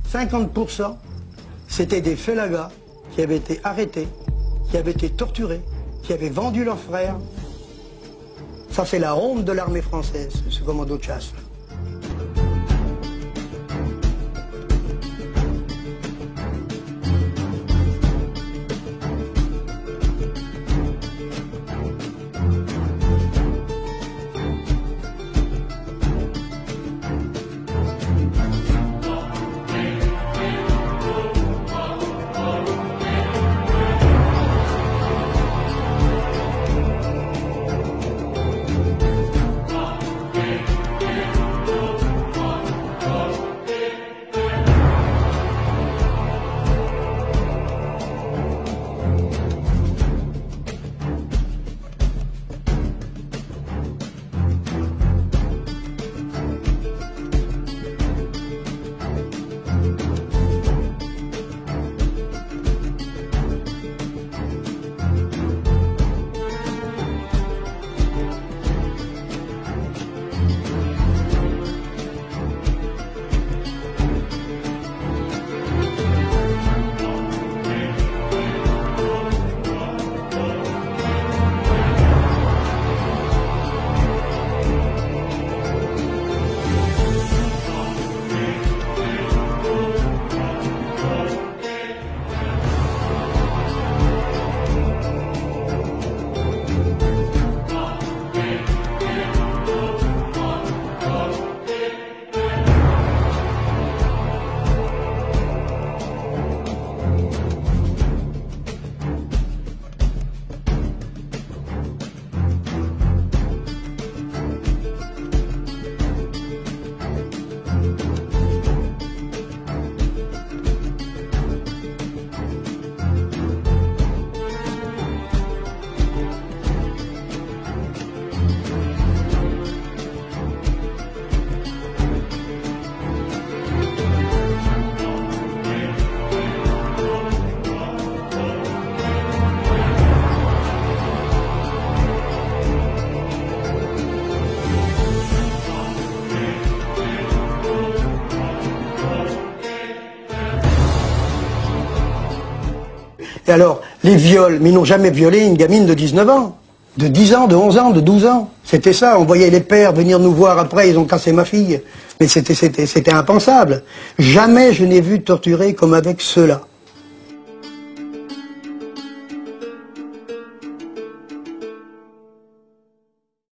50%, c'était des félagas qui avaient été arrêtés, qui avaient été torturés, qui avaient vendu leurs frères. Ça, c'est la honte de l'armée française, ce commando de chasse. Et alors, les viols, mais ils n'ont jamais violé une gamine de 19 ans, de 10 ans, de 11 ans, de 12 ans. C'était ça, on voyait les pères venir nous voir après, ils ont cassé ma fille. Mais c'était impensable. Jamais je n'ai vu torturer comme avec ceux-là.